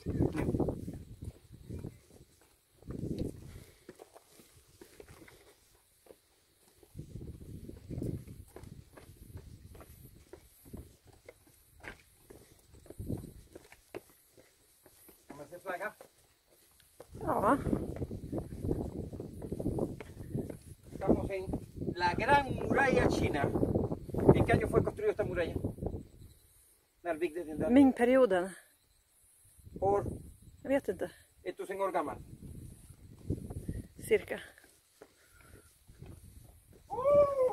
Kan man se flagga? Ja. Estamos en la gran muralla china. ¿En qué año fue construida esta muralla? När byggdes den där? Ming-perioden. År? Jag vet inte. 1000 år gammal. Cirka. Oh!